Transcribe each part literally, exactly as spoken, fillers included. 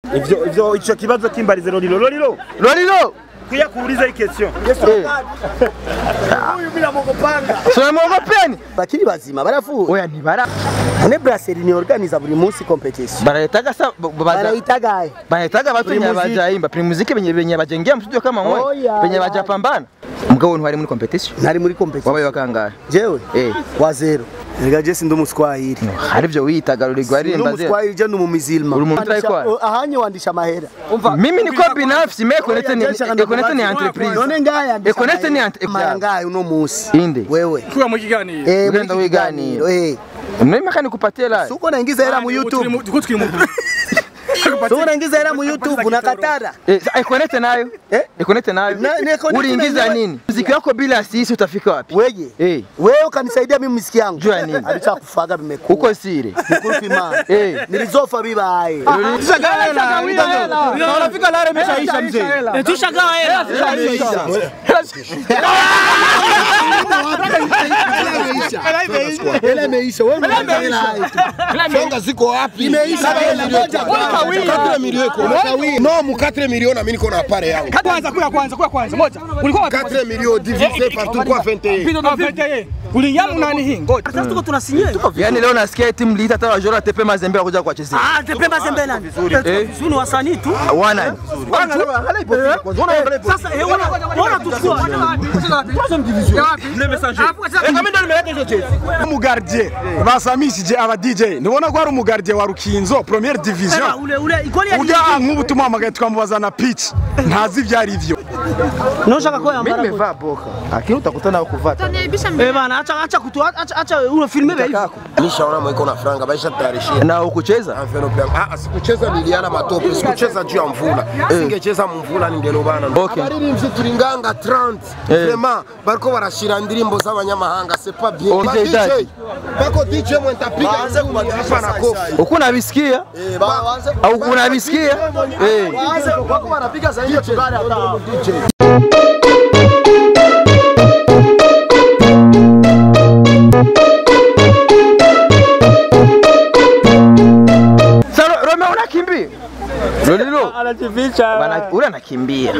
ivyo ivyo ico kibazo kimbarize Lolilo Lolilo Lolilo kuya kuuliza hii question Huyu bila mogopanga. Sio mogopeni. Bakiri bazima barafu. Oya ntibara. Ane brasserie ni organize buri munsi competition. Barayitaga sa barayitaga. Barayitaga batunya bajaimba primuzike benye benye bajengia mstudio kama mwe. Benye bajapambana. Mugabo ntwari muri competition. Nari muri competition. Wabaye wakangara. Jewe? Eh. Wa zero. Ega je sindo muswahili. Hari byo witaga ruligwa ari mbaze. Muswahili je no mumizilma. Uri mu try kwa. Ahanye wandisha amahera. Mimi niko binafsi me connect ni connect ni entreprise. None ngaya ndisha. Connect ni entreprise. Ngaya uno musi. Inde. Wewe. Kuwa mu kiganiro. Eh, ugenda wiganiro. Eh. Mimi makani kupatia la. Suko naingiza hela mu YouTube. Tuko tukiri mu. Suko naingiza hela mu YouTube unakatara. Eh, connect nayo. Eh? Connect nayo. Uliingiza nini? Muziki wako bila sisi utafika wapi? Wewe. Eh. Wewe ukanisaidia mimi muziki yangu. Jua nini? Alichakufaga vimekuwa. Uko siri. Nikulipima. Eh. Nilizofa bibaye. Tushagawa hela. Unafika leo imeshaisha mzee. Tushagawa hela. Hela imeisha. Wewe Songa ziko wapi? imeisha hela moja. quatre milioni kwa no mu quatre milioni na mimi niko na pare yangu. Kwanza kuya kwanza kuya kwanza moja. Ulikuwa quatre milioni divisé par tout quoi vingt et un. Bidondo vingt et un. Ulinyama nani hii? Ngoja. Sasa tuko tunasinye. Yaani leo nasikia timu lita hata wajora tepe mazembe kuja kuwachezea. Ah, tepe mazembe nani? Suni wasanii tu. Wana. Sasa eh wana tuchukua. Le messager. Eh kama ndio nimeleta hizo jezi. Umugardie basamishije aba D J ndibona ko ari umugardie wa Rukinzo Première Division. Ule ule ikoni ya Uja nk'ubu tumamagaye twamubaza na pitch ntazi ivyari ivyo. Noshaka ko yambara. Mimi nimevaa boka. Lakini utakutana kuvata. Eh bana acha acha kutu acha acha ule filme hivi. Nishaona mwiko na franga baisha tayarishia. Na ukucheza? Ah, sikucheza niliana matope, sikucheza juu ya mvula. Singecheza mvula ningelobana. Okay. Abaririmbyi turinganga trente. Vraiment bariko barashira ndirimbo z'abanyamahanga, c'est pas bien. Ba D J. Bako D J mwentapiga anze kubadilisha na kofi. Uko unabisikia? Au unabisikia? Eh. Wako wanapiga zaidi ya tugari hata D J. Lolilo anajificha. Bana ule anakimbia.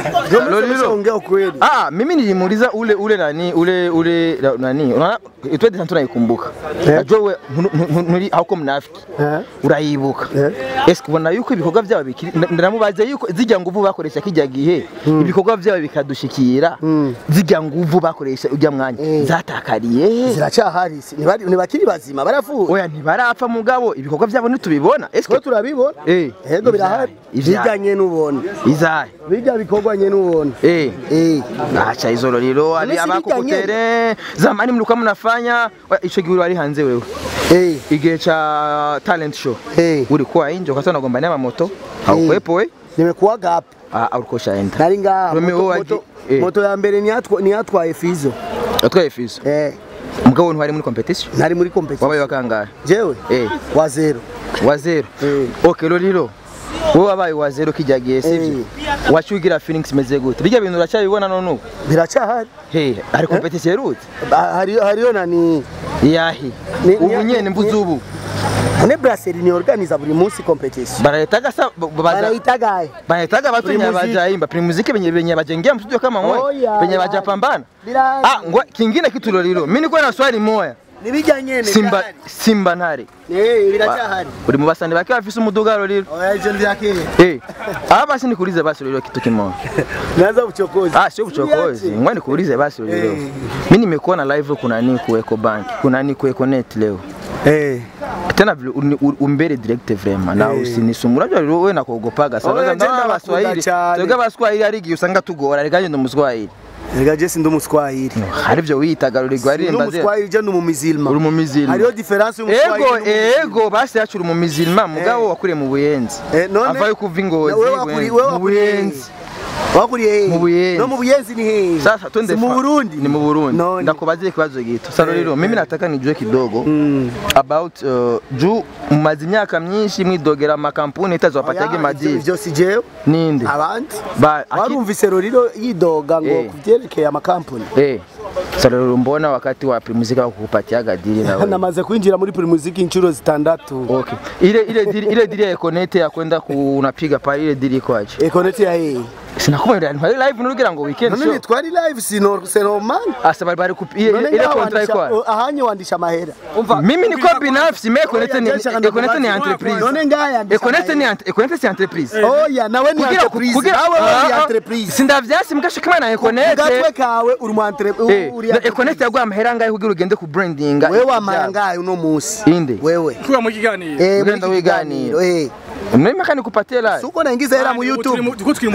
Lolilo ongea ukweli. Ah, mimi nilimuuliza ule ule nani ule ule nani. Unaona itwede sana tunaikumbuka. Najua wewe muri hauko mnafiki. Urayibuka. Eske ubona yuko ibikorwa byabo bikiri ndamubaze yuko zijya nguvu bakoresha kijya gihe ibikorwa byabo bikadushikira. Zijya nguvu bakoresha ujya mwanya zatakariye. Ziracyahari. Ni bakiri bazima barafu. Oya ntibarapfa mugabo ibikorwa byabo nitubibona. Eske turabibona? Eh. Ego birahari. Bijanye n'ubona. Izahe. Bijya bikorwa nye n'ubona. Eh. Eh. Acha hizo Lolilo ali abakukutere. Zamani mlikuwa mnafanya ico gihe wari hanze wewe. Eh. Igihe cha talent show. Eh. Ulikuwa nje ukasana gombania na moto. Haukwepo we? Nimekuwa gap. Ah, ulikuwa shaenda. Nari ngaha. Moto, moto ya mbere ni atwa ni atwaye Fizo. Atwaye Fizo. Eh. Mugabo ntwari muri competition? Nari muri competition. Wabaye wakangara. Jewe? Eh. Wa zero. Wa zero. Eh. Okay Lolilo. Wowe wabaye wa zero kijagiye sivyo? Wachugira feelings meze gute? Bijya bintu uracyabibona none? Biracyahari. Hey, ari competition yerute? Hari hariyo nani? Yahi. Ubu nyene mbuze ubu. Ane brasserie ni organize buri munsi competition. Barayitaga sa barayitaga. Barayitaga batunya bajaimba primuzike benye benye bajengia mstudio kama mwe. Benye bajapambana. Ah, ngwa kingine kitu Lolilo. Mimi niko na swali moja. Nibijya nyene. Simba Simba ntare. Eh, biracyahari. Uri mu basande bake bafise umuduga Lolilo. Oya je ndiyake. Eh. Aba basi nikuulize basi Lolilo kitu kimoja. Naanza uchokozi. Ah, sio uchokozi. Ngoja nikuulize basi Lolilo. Mimi nimekuwa na live kuna nini kuweko bank. Kuna nini kuweko net leo. Eh. Tena vile umbere direct vraiment na usinisumura byo wewe nakogopaga sana na Baswahili. Twebwe Baswahili arigi usanga tugora rega ndo Muswahili. Rega je sindo Muswahili. Hari byo witaga Lolilo ari mbaze. Muswahili je ndo mumizilma. Uri mumizilma. Hariyo difference umuswahili. Ego ego basi yacu uri mumizilma mugabo wakure mu buyenzi. Avaye kuva ingozi mu buyenzi. Wakuriye mu buyenzi. No mu buyenzi ni he? Sasa twende mu Burundi. Ni mu Burundi. Ndakubazie kibazo gito. Sasa Lolilo mimi nataka nijue kidogo about juu mumazi myaka myinshi mwidogera amakampuni itazopatege madini. Ivyo sijeyo. Ninde? Abandi. Warumvise Lolilo yidoga ngo kuvyerekeye amakampuni. Eh. Sasa mbona wakati wa primuzika kukupatia gadiri na wewe? Namaze kuinjira muri primuzika inchuro zitandatu. Okay. Ile ile diri ile diri ya connect ya kwenda kunapiga pale ile diri iko aje? E connect ya hii. Sinakuwa ndani live nurugira ngo weekend show. Nani twari live sino sino man. Asa bari bari kupi ile ile contract iko. Ahanye wandisha mahera. Mimi niko binafsi me connect ni connect ni entreprise. None ngaya ndisha. Connect ni connect ni entreprise. Oh ya nawe ni entreprise. Nawe ni entreprise. Sindavyasi mugashikama na connect. Gatwe kawe uri mu entreprise. Uri connect yagwa amahera ngaye kugira ugende ku branding. Wewe amangaye uno musi. Inde. Wewe. Kuwa mu kiganiro. Eh ugenda wiganiro. Eh. Mimi kani kupatela. Suko naingiza hela mu YouTube. Tuko tukiri mu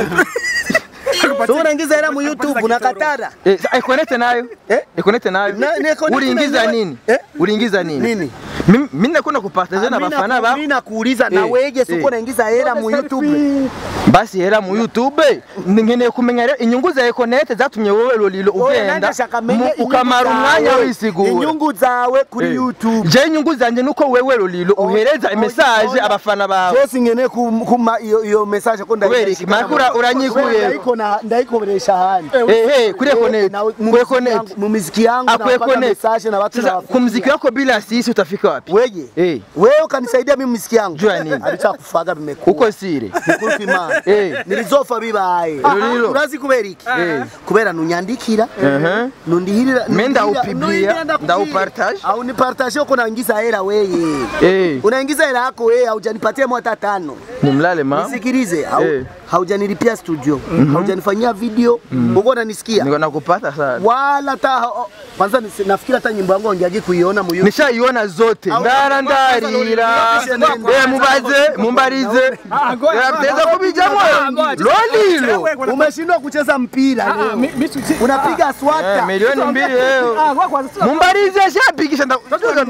Suko naingiza hela mu YouTube unakatara. Eh, ikonete nayo. Eh? Ikonete nayo. Uliingiza nini? Uliingiza nini? Nini? Mimi nakona kupartager na bafana ba. Mimi nakuuliza na wewe suko naingiza hela mu YouTube. Basi hela mu YouTube nkeneye kumenya inyungu za Ekonete zatumye wowe Lolilo ugenda ukamara umwanya wisigura. Inyungu zawe kuri YouTube. Je inyungu zanje nuko wewe Lolilo uhereza message abafana bawe. Je sinkeneye kuma iyo iyo message ko ndayishika. Makura uranyikuye. Ndayiko na ndayikoresha handi. Eh eh kuri Ekonete. Kuri Ekonete mu muziki yangu na message na watu na ku muziki wako bila sisi utafika wapi? Wewe. Eh. Wewe ukanisaidia mimi muziki yangu. Jua nini? Alichakufaga bimekuwa. Uko siri. Nikuri imana. Eh. Nilizofa bibaye. Urazi kubera iki? Kubera nunyandikira. Eh. Nundihirira. Menda upiblia, nda upartage. Au ni partage uko naingiza hela wewe. Eh. Unaingiza hela yako wewe haujanipatia hata tano. Ni mlale ma. Nisikilize. Au haujanilipia studio. Haujanifanyia video. Uko unanisikia? Niko nakupata sana. Wala ta kwanza nafikiri hata nyimbo yangu ungeaje kuiona mu YouTube. Nishaiona zote. Ndara ndarira. Eh mubaze, mumbarize. Yateza kubijamwe. Lolilo. Umeshindwa kucheza mpira. Unapiga swata. Milioni mbili leo. Mumbarize shapigisha nda.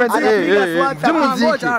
Jumuziki.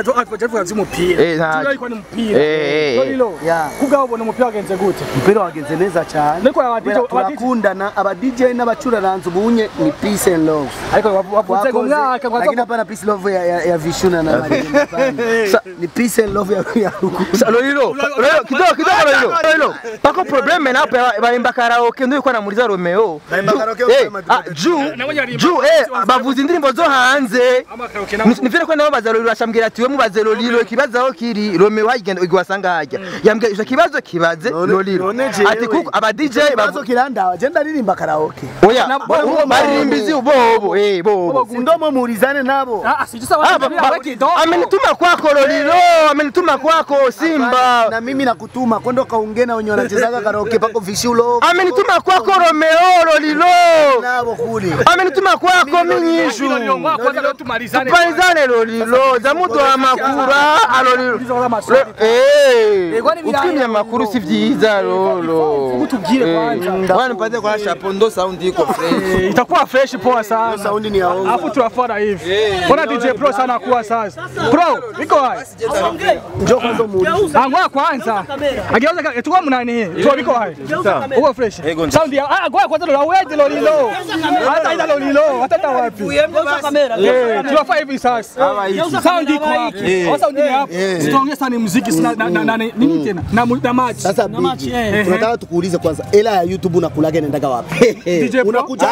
Eh, Lolilo. Kuga ubona umupira wagenze gute? Mpira wagenze neza cyane. Niko abadije bakundana aba D J n'abacuraranze ubunye ni peace and love. Ariko wavuze ngo mwaka kwa lakini hapana peace love ya ya Vishuna na Marina hapana. Ni peace and love ya ya Lolilo. Kidogo kidogo Lolilo. Lolilo. Pako problem na hapa baimba karaoke ndio kwa namuliza Romeo. Baimba karaoke ah juu juu eh bavuza indirimbo zo hanze. Nivire kwa nabo baza Lolilo ashambwira ati we mubaze Lolilo kibazaho kiri Romeo hagenda igwasanga hajya. Yambwiye ico kibazo kibaze Lolilo. Ati kuko aba D J bazo kiranda agenda ririmba karaoke. Oya baririmbizi ubobo eh bobo. Ndomo muulizane nabo. Ah sijisa watu amenituma kwako Lolilo, amenituma kwako Simba. Na mimi nakutuma kwenda kaungena wenye wanachezaga karaoke pako vishulo. Amenituma kwako Romeo Lolilo. Nabo kule. Amenituma kwako Minyishu. Tumalizane Lolilo, za mtu wa makura Lolilo. Eh. Utumia makuru si vyiza Lolo. Utubwire kwanza. Bwana mpate kwa chapondo sound iko fresh. Itakuwa fresh poa sana. Sound ni yaongo. Alafu tuafora hivi. Mbona D J Pro sana kuwa sasa? Pro, iko hai. Njoo kwanza muulize. Angwa kwanza. Ageuza etuwa mnani hii. Pro iko hai. Uko fresh. Sound ya ah ngoja kwanza Lolilo Lolilo. Hata ila Lolilo, hata wapi? Eh, tuafaa hivi sasa. Sound iko wapi? Au sound ni hapo. Tuongee sana muziki na na nini tena? Na na match. Sasa tunataka tukuulize kwanza hela ya YouTube unakulaga inaendaga wapi? Unakuja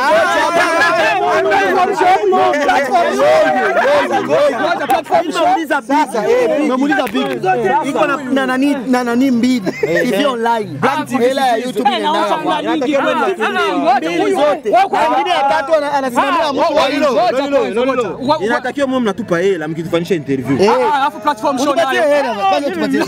unauliza pesa. Unamuuliza big. Iko na nani na nani mbili. T V online. Hela ya YouTube inaendaga wapi? Zote. Wengine watatu anasimamia mtu wa hilo. Inatakiwa mwe mnatupa hela mkitufanyisha interview. Alafu platform show nayo. Hela kwanza tupatie.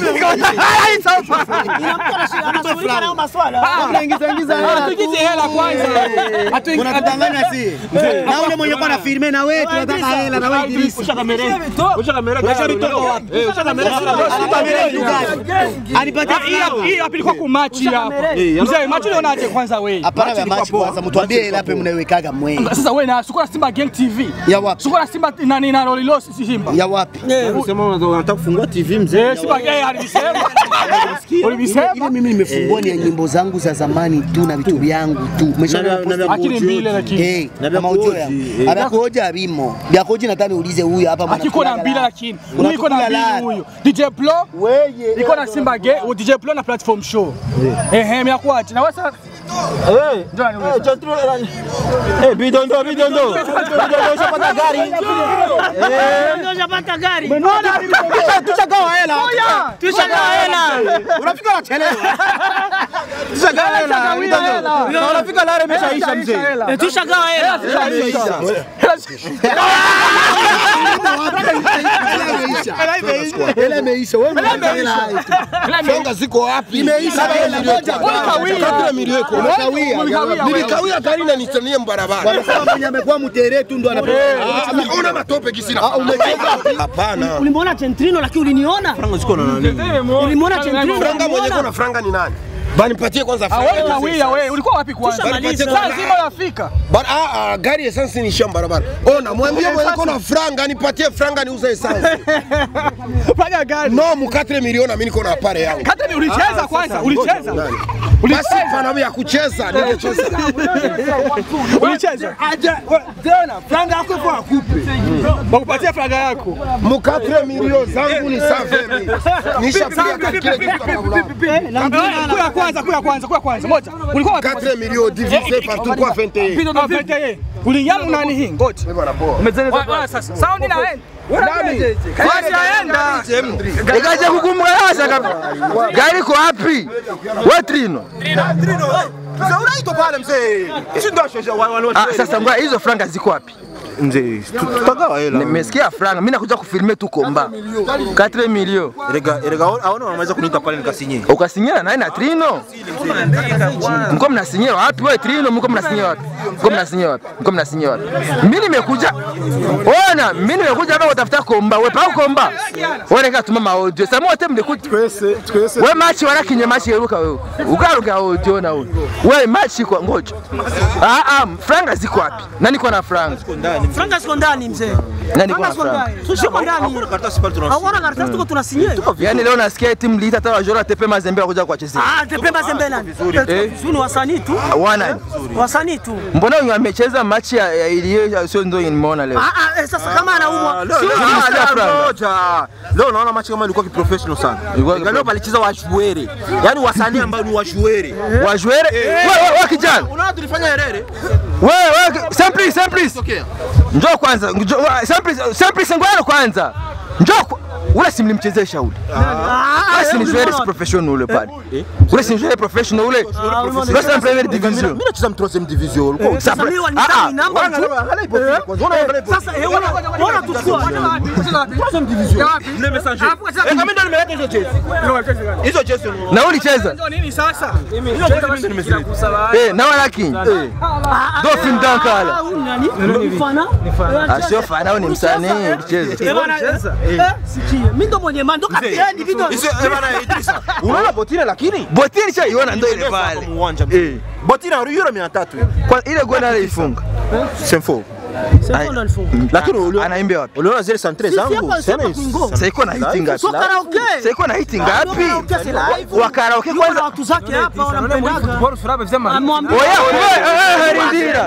Anashughulika na maswala. Tunaingiza ingiza hela. Tuingize hela kwanza. Unatudanganya si. Na ule mwenye kwa na filme na wewe tunataka hela na wewe Idris. Usha kamera. Usha kamera. Usha vitoka wapi? Usha kamera. Kamera dugani. Alipatia hii hapa ilikuwa ku match hapa. Mzee match leo naje kwanza wewe. Hapana ya match kwanza mtuambie hela hapo mnaiwekaga mwe. Sasa wewe na sukura Simba Gang T V. Ya wapi? Sukura Simba nani na Lolilo si Simba. Ya wapi? Unasema unataka kufungua T V mzee. Eh Simba Gang alisema. Ulisema ile mimi nimefungua ni nyimbo zangu za zamani tu na vitu vyangu tu. Lakini mbile lakini. Eh, na maujoya. Anakuoja bimo. Byakoje nataka niulize huyu hapa mwana. Akiko na mbile lakini. Niko na mbile huyo. D J Pro. Wewe. Niko na Simba Gang, D J Pro na platform show. Eh eh, mimi nakuacha. Na wewe Eh, eh, Chantro. Eh, Bidondo, Bidondo. Bidondo shapata gari. Eh, Bidondo shapata gari. Tushagawa hela. Tushagawa hela. Unafika unachelewa. Tushagawa hela. Bidondo. Unafika lare imeshaisha mzee. Tushagawa hela. Hela imeisha. Wewe unaangalia Fanga ziko wapi? Imeisha hela moja. Kawia milioni kwa kawia. Nilikawia Karina nitanie barabara. Wanasema mwenye amekuwa mtere tu ndo anapewa. Una matope kisina. Hapana. Ulimuona Centrino lakini uliniona? Franga ziko na nani? Ulimuona Centrino? Franga mwenye kuna franga ni nani? Banipatie kwanza franga. Wewe kawia wewe, ulikuwa wapi kwanza? Saa nzima yafika. But ah ah gari essence ni shamba barabara. Ona mwambie mwenye kuna franga nipatie franga niuze essence. Fanya gari. No mu quatre milioni mimi niko na pare yangu. Kata ulicheza kwanza, ulicheza. Basi pana ya kucheza, nimecheza. Ulicheza. Aje tena franga yako kwa akupe. Bakupatia franga yako. Mu quatre milioni zangu ni safi. Nishapiga kile kitu Kuya kwanza, kuya kwanza, kuya kwanza. Moja. Ulikuwa wapi? quatre milioni divisé par trois fois vingt et un. Bidondo vingt et un. Ulinyama nani hii? Ngoja. Umezeleza sasa. Sound inaenda. Nani? Kazi yaenda. Ikaje kukumwasha kabisa. Gari iko wapi? Wewe Trino. Trino. Sasa unaito pale mzee. Si ndio shosha wale. Ah, sasa ngoja hizo franga ziko wapi? Mzee, tutagawa hela. Nimesikia franga, mimi nakuja kufilme tu komba. quatre milioni. Erega erega aona wanaweza kuniita pale nikasinye. Ukasinyana naye na Trino? Mko mnasinyia wapi wewe Trino? Mko mnasinyia wapi? Mko mnasinyia wapi? Mko mnasinyia wapi? Mimi nimekuja. Ona, mimi nimekuja hapa kutafuta komba. Wewe pa komba. Wewe reka tuma ma audio. Sasa mwote mlikuja. Twese, twese. Wewe match wala kinye match yeruka wewe. Ukaruka audio na wewe. Wewe match kwa ngoja. Ah ah, franga ziko wapi? Nani kwa na franga? Franga siko ndani mzee. Nani kwa na franga? Sio ndani. Karatasi pale tunasinya. Hawana karatasi tuko tunasinye. Yaani leo nasikia timu lita hata wajora tepe mazembe kuja kuwachezea. Ah, tepe mazembe nani? Sio wasanii tu. Wana. Wasanii tu. Mbona huyu amecheza match ya iliyo sio ndio nimeona leo. Ah ah, sasa kama anaumwa. Leo naona match kama ilikuwa kiprofessional sana. Leo palicheza washuere. Yaani wasanii ambao ni washuere. Washuere? Wewe wewe kijana. Unaona tulifanya herere? Wewe wewe simple simple. Njoo kwanza. Simple simple ngoja kwanza. Njoo ule si mlimchezesha ule. Ah, si ni joueur professionnel ule pale. Ule si joueur professionnel ule. Ule si première division. Mimi nacheza troisième division. Sasa mimi ni namba tu. Sasa eh wana tuchukua. troisième division. Le messager. Eh kama ndio nimeweka hizo jezi. Hizo jezi. Na ulicheza? Ndio nini sasa? Hizo jezi nimezileta. Eh, na wala king. Eh. Dolphin Dankala. Nani? Ni fana? Asio fana ni msanii ulicheza. Eh bwana. Eh sikia. Mimi ndo mwenye mando kapteni Bidondo. Hizo eh bwana Idrisa. Unaona botine lakini? Botine cha iona ndio ile pale. Eh. Botine ya euro mia tatu. Kwa ile goli alifunga. Semfo. Lakini anaimba wapi? Uliona zile santre zangu? Sasa iko na hiti ngapi? So karaoke. Sasa iko na hiti ngapi? Wa karaoke kwanza watu zake hapa wanampendaga. Amwambie. Oya, harindira.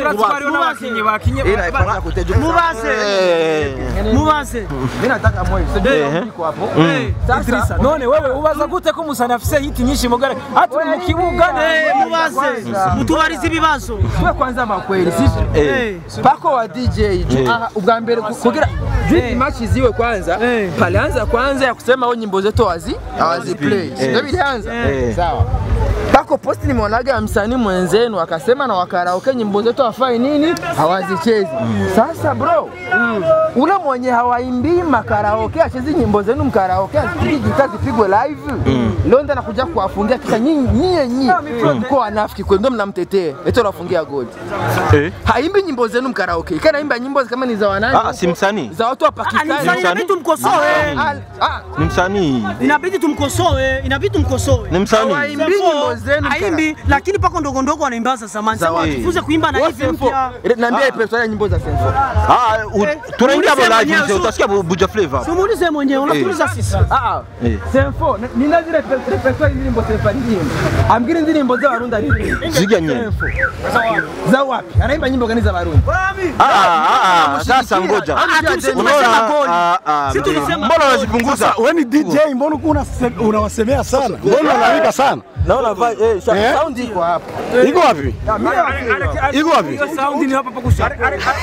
Ila ipanga kutejo. Mubase. Mubase. Mimi nataka moyo. Sasa niko hapo. Sasa none wewe ubaza gute ko musanafise hiti nyinshi mugara. Hata mu kibuga eh mubase. Mutubariza ibibazo. Twe kwanza makweli sisi. Eh. Pako wa D J ubwa mbere kugira Dream match ziwe kwanza palianza kwanza ya kusema au nyimbo zetu wazi hawazi play. Ndio ilianza. Sawa. Pako post nimeonaga msanii mwenzenu akasema na wakaraoke nyimbo zetu afai nini hawazichezi. Sasa bro ule mwenye hawaimbii makaraoke acheze nyimbo zenu mkaraoke azipige gitaa zipigwe live. Leo ndo anakuja kuwafungia kisha nyinyi nyinyi nyinyi mko wanafiki kweli ndio mnamtetea. Eti anafungia goli. Eh. Haimbi nyimbo zenu mkaraoke. Kana imba nyimbo kama ni za wanani? Ah, si msanii. Za watu wa Pakistan. Inabidi tumkosoe. Ah, ni msanii. Inabidi tumkosoe, inabidi tumkosoe. Ni msanii. Haimbi nyimbo zenu. Haimbi lakini pako ndogo ndogo wanaimba za zamani. Sasa tufunze kuimba na hivi mpya. Niambia ipe nyimbo za Senfo. Ah, tunaingia hapo live utasikia Buja Flavor. Simuulize mwenyewe, unatuliza sisi. Ah ah. Senfo, nina zile repertoire nyimbo Senfo nyimbo. Amgiri nyimbo za Warundi hivi. Ziga nyinyi. Za wapi? Anaimba nyimbo gani za Warundi? Ah ah, sasa ngoja. Unaona? Sisi tulisema mbona unazipunguza? Wewe ni D J, mbona unawasemea sana? Mbona unalalamika sana? naona vibe eh sound iko hapa. Iko wapi? Iko wapi? Sound ni hapa pakusha.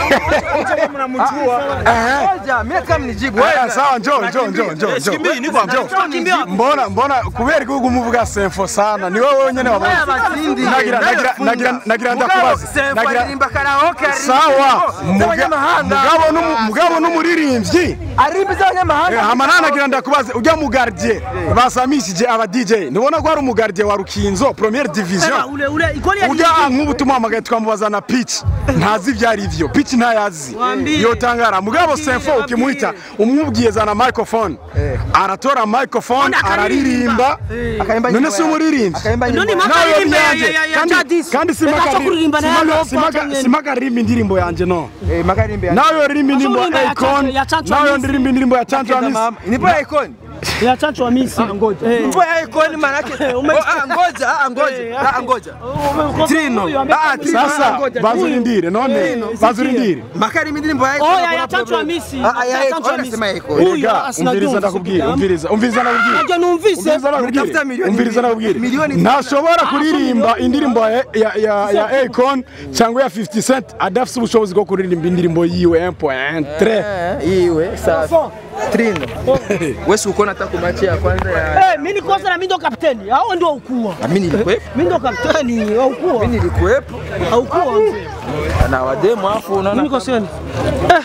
Mnamjua. Eh. Ngoja mimi kama nijibu. Sawa njoo njoo njoo njoo. Sikimbii niko hapa. Mbona mbona kubera ko kumuvuga Senfo sana. Ni wewe wenyene wabaye. Nagira nagira nagira nagira ndakubaza. Nagira Rimba karaoke. Sawa. Mugabo no mugabo no muririmvyi. Arimba z'abanyamahanga. Hamana nagira ndakubaza ujya mu gardien. Basamishije aba D J. Nibona ko ari mu gardien wa Rukinzo Première Division. Ule ule ikoli ya Ujya nk'ubu tumamagaye twamubaza na pitch. Ntazi byari ivyo. Pitch ntayazi. Yo tangara mugabo Senfo ukimuita umubwiye zana microphone. Aratora microphone araririmba. None se umuririmvyi. None makaririmba kandi kandi simaka simaka simaka rimba indirimbo yanje no. Eh makaririmba. Nayo rimba indirimbo ya Icon. Nayo ndirimba indirimbo ya Chancho Miss. Nipo ya Icon. Ya Chancho wa Miss ngoja. Nipo ya Icon maana yake. Ah ngoja, ah ngoja. Ah ngoja. Trino. Ah Trino. Sasa bazurindire none bazurindire. Makaririmba indirimbo ya Icon. Oh ya Chancho wa Miss. Ah ya Chancho wa Miss. Ega umviriza ndakubwira umviriza umviriza ndakubwira. Ajya numvise. Umviriza ndakubwira. Umviriza ndakubwira. Ntashobora kuririmba indirimbo ya ya ya Icon cyangwa ya fifty cent adafite ubushobozi bwo kuririmba indirimbo yiwe un point tres. Iwe sasa. Trino. Wewe uko nataka kumachi ya kwanza ya Eh, mimi niko sana mimi ndo kapteni. Hao ndio ukua. Mimi nilikuwepo. Mimi ndo kapteni, au ukua. Mimi nilikuwepo. Au ukua. Na wademu afu unaona. Mimi niko seni. Eh.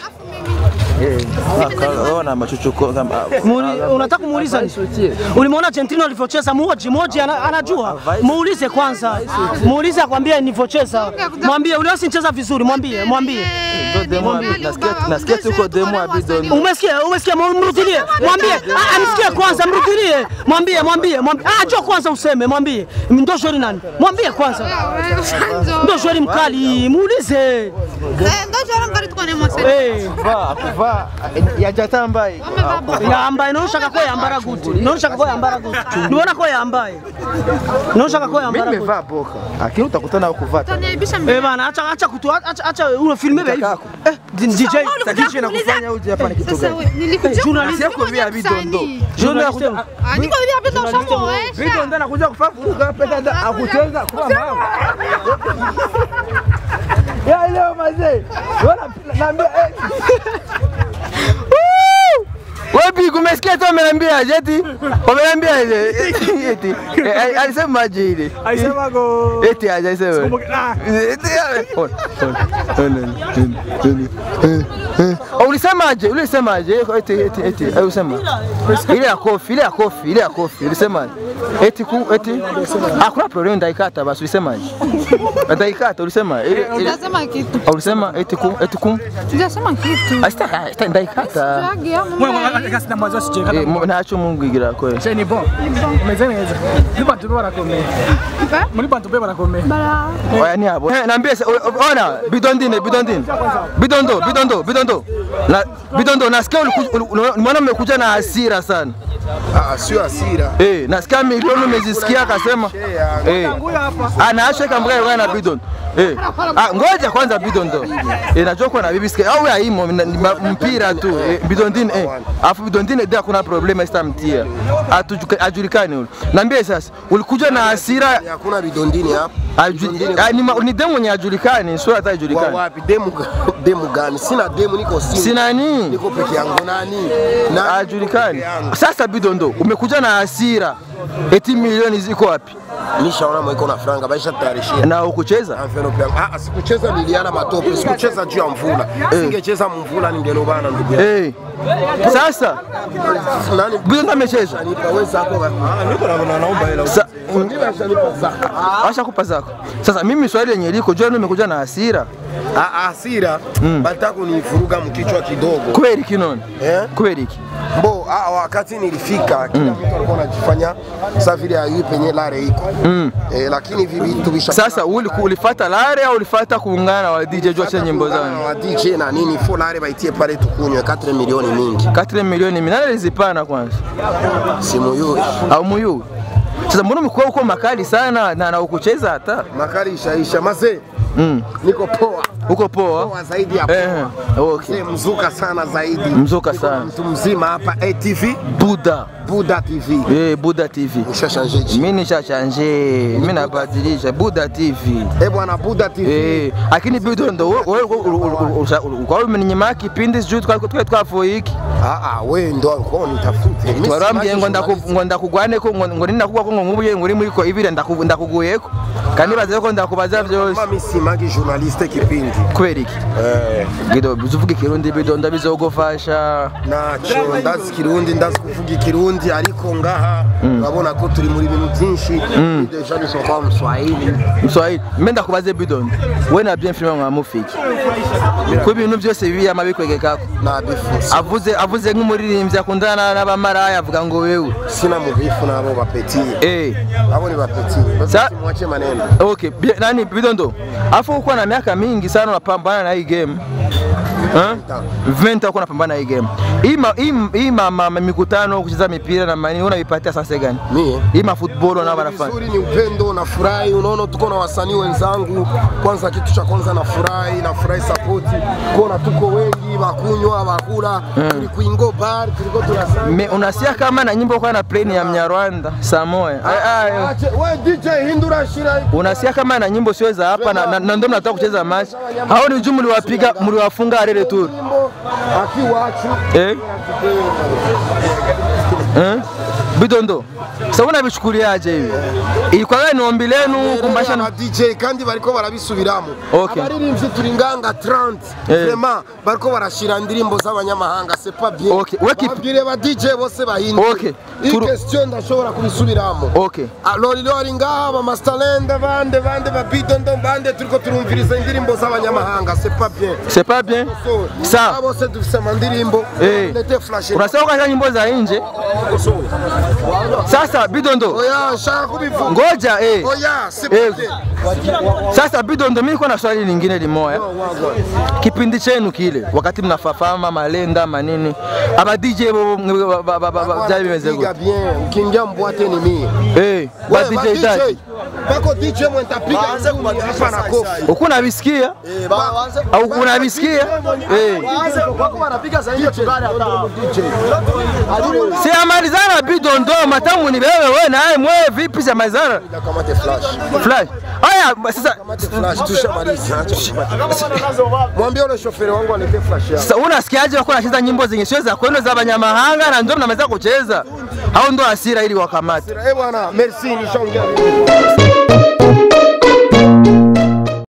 Eh, akaona machuchuko kama unataka kumuuliza nini? Ulimuona Argentina alivyocheza moja moja anajua. Muulize kwanza. Muulize akwambie nilivyocheza. Mwambie uliwasi nicheza vizuri, mwambie, mwambie. Nasikia nasikia tuko demo ya Bidondo. Umesikia? Umesikia? Mrudilie. Mwambie. Ah, msikie kwanza, mrudilie. Mwambie, mwambie, mwambie. Ah, njoo kwanza useme, mwambie. Ndio shori nani? Mwambie kwanza. Ndio shori mkali, muulize. Eh, ndio shori mkali tukone mwase. Eh, va va ya jatambai. Yambaye no shaka ko yambara guti. No shaka ko yambara guti. Niona ko yambaye. No shaka ko yambara guti. Mimi nimevaa boka. Lakini utakutana huko vata. Eh bana, acha acha kutu acha acha una filme hivi. Eh, D J Sakisha na kufanya uje hapa ni kitu gani? Nilikuja journalist yako vya Bidondo. Journalist. Niko vya Bidondo shamo eh. Bidondo anakuja kufafuka pesa akucheza kwa mama. Ya leo mazee. Wana naambia Wapi kumesikia tu ameniambia jeti? Ameniambia eti. Alisema aje ile? Alisema go. Eti aje alisema. Ulisema aje? Ulisema aje? Eti eti eti. Ulisema. Ile ya kofi, ile ya kofi, ile ya kofi. Ulisema eti ku eti. Hakuna problem ndaikata basi ulisema aje? Ndaikata ulisema. Unasema kitu. Ulisema eti ku eti ku. Unasema kitu. Asta asta ndaikata. Kasi mazo sicheka. Eh, nacho Mungu igira kwa. C'est ni bon. Umezemeza. Ni bantu bora kome. Muri bantu bora kome. Bala. Oya ni hapo. Eh, naambia ona Bidondine, Bidondine. Bidondo, Bidondo, Bidondo. Na Bidondo nasikia unaona mmekuja na hasira sana. Ah, sio hasira. Eh, nasikia milioni umezisikia akasema. Eh. Anaasha kambwa na Bidondo. Eh. Ah, ngoja kwanza Bidondo. Eh, najua kwa na bibi sikia. Au ya imo mpira tu. Bidondine eh. Afu Bidondine ndio kuna problema istamtia. Ajulikane ule. Niambie sasa, ulikuja na hasira hakuna Bidondine hapa. Ni ni demo nyajulikane, sio hata ajulikane. Wapi demo demo gani? Sina demo niko simu. Sina nini? Niko peke yangu nani? Na ajulikane. Sasa Bidondo, umekuja na hasira. Eti milioni ziko wapi? Nishaona mwiko na franga baisha tarishia. Na ukucheza? Ah, sikucheza niliana matope, sikucheza juu ya mvula. Singecheza mvula ningelobana ndugu yangu. Eh. Sasa nani Bidondo amecheza? Anipaweza hapo. Ah, niko na naomba hela. Acha kupa zako. Sasa mimi swali yenye liko jua nimekuja na hasira. Ah, hasira bataka kunifuruga mkichwa kidogo. Kweli kinoni? Eh? Kweli. Mbo, ah, wakati nilifika kila mtu alikuwa anajifanya safari ya yupi penye lare iko. Eh, lakini vipi vitu bisha. Sasa ulifuata lare au ulifuata kuungana wa D J jua cha nyimbo zangu? Wa D J na nini fo lare baitie pale tukunywe nne milioni mingi. nne milioni mingi. Nani alizipana kwanza? Simu yule. Au muyu? Sasa mbona mkuu uko makali sana na na ukucheza hata? Makali ishaisha. Mase, Mm. Niko poa. Uko poa? Poa zaidi ya poa. Eh. Okay. Mzuka sana zaidi. Mzuka sana. Mtu mzima hapa A T V. Buda. Buda T V. Eh, Buda T V. Nisha changer. Mimi nisha changer. Mimi nabadilisha Buda T V. Eh bwana Buda T V. Eh, lakini Bidondo wewe kwa hiyo mninyima kipindi sijui twafo hiki. Ah ah, wewe ndo uko nitafute. Twarambye ngo ndakugwa kugwane ko ngo nina kuba ko ngo ngubuye nguri muri ko ibire ndakuguyeko. Kandi baze ko ndakubaza byose. Mama simagi journaliste kipindi. Kweriki. Eh, Gido bizuvuga Kirundi Bidondo bizogofasha. Nacho ndazi Kirundi ndazi kuvuga Kirundi ariko ngaha urabona ko turi muri bintu byinshi. Deja ni sokwa Mswahili. Mswahili. Menda kubaze Bidondo. Wewe na bien film mwamufiki. Ko ibintu byose bibi amabikwegekako. Na bifuza. Avuze avuze nk'umuririmvyi akundana n'abamaraya avuga ngo wewe sina mubifu nabo bapeti. Eh, abo ni bapeti. Basi mwache maneno. Okay, nani Bidondo? Afu uko na miaka mingi sana unapambana na hii game. Eh? Venta uko unapambana na hii game. Ima ima mama mikutano kucheza mipira na mani unavipatia sasa gani? Mimi. Ima football na wanafanya. Nzuri ni upendo na furahi. Unaona tuko na wasanii wenzangu. Kwanza kitu cha kwanza na furahi, na furahi support. Kuona tuko wengi bakunywa bakula, tuli kuingo bar, tuliko tunasema. Me unasia kama na nyimbo kwa na play ya Mnyarwanda Samoe. Acha wewe D J Hindura Shira. Unasia kama na nyimbo sio za hapa na ndio mnataka kucheza match. Hao ni jumla mliwapiga mliwafunga arele tour. Akiwachu. Eh? Eh? Bidondo. Sasa unabichukuliaje hivi? Ilikuwa gani ombi lenu kumbasha na D J kandi bariko barabisubiramo. Okay. Abaririmbyi turinganga trente. Vraiment bariko barashira indirimbo z'abanyamahanga c'est pas bien. Okay. Babwire ba D J bose bahinde. Okay. Iyi question ndashobora kubisubiramo. Okay. Lolilo aringa ba Masterland bande bande ba Bidondo bande turiko turumviriza indirimbo z'abanyamahanga c'est pas bien. C'est pas bien. Ça. Bose dufise mandirimbo. Nete flash. Unasema kwa nyimbo za nje. Sasa Bidondo. Oya, shaka kubifunga. Ngoja eh. Oya, c'est pas bien. Sasa Bidondo, mimi niko na swali lingine limoya. Kipindi chenu kile wakati mnafafama malenda manini aba D J byari bimeze gute? Bien, ukiingia mbwate ni mimi. Eh, ba D J dad. Bako D J mtapiga hapa na kofi. Uko unabisikia? Eh, baanze. Au unabisikia? Eh. Wako wanapiga zaidi tugari hata D J. Si amalizana Bidondo matamu ni wewe wewe na yeye mwe vipi si amalizana? Kamate flash. Flash. Aya sasa flash tushamaliza. Mwambie ule shoferi wangu alete flash yake. Sasa unasikiaje wako anacheza nyimbo zenye sio za kwenu za banyamahanga na ndio mnaweza kucheza? Hao ndio hasira ili wakamate. Eh bwana, merci nishaongea.